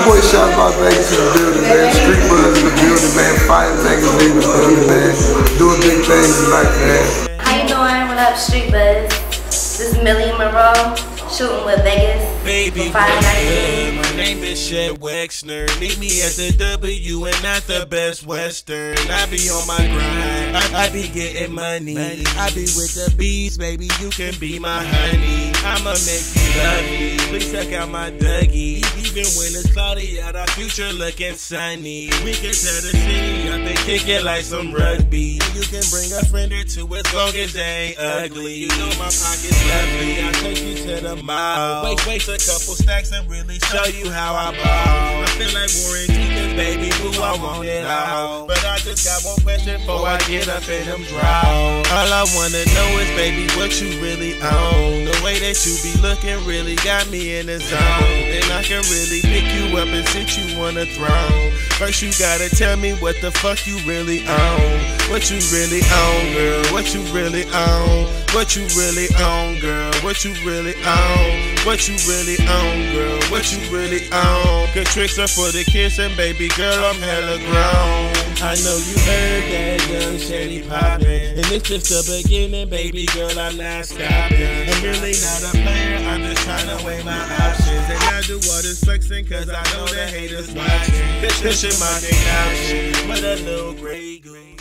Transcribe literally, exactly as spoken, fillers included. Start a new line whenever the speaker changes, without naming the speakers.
boy Shot About Vegas in the building, man. Street Buzz in the building, man. Fire magazine in the building, man. Doing big things in life, man.
How you doing? What up, Street Buzz? This is MILLIE MONROE, shooting with Vegas.
Baby,
FIYAH.
my name is Shed Wexner. Meet me at the W and not the Best Western. I be on my grind. I, I be getting money. I be with the bees, baby. You can be my honey. I'ma make you love me. Please check out my Dougie. Even when it's cloudy out, our future looking sunny. We can tear the city up and kick it like some rugby. You can bring a friend or two as long as they ain't ugly. You know my pocket's lovely. I take you to the mall. Wait, wait a couple stacks and really show you how I ball. I feel like Warren G, baby, boo, I want it all. But I just got one question before I get up in them draws. All I wanna know is, baby, what you really own. The way that you be looking really got me in the zone. And I can really pick you up and sit you on a throne. First you gotta tell me what the fuck you really own. What you really own, girl. What you really own. What you really own, girl. What you really own. What you really own, girl. What you really own. Good tricks are for the kids and baby girl, I'm hella grown. I know you heard that young shady poppin', and it's just the beginning, baby girl, I'm not stopping. I'm really not a player, I'm just trying to weigh my options. And I do all this flexing cause I know the haters watching. This is my option, but a little gray goose.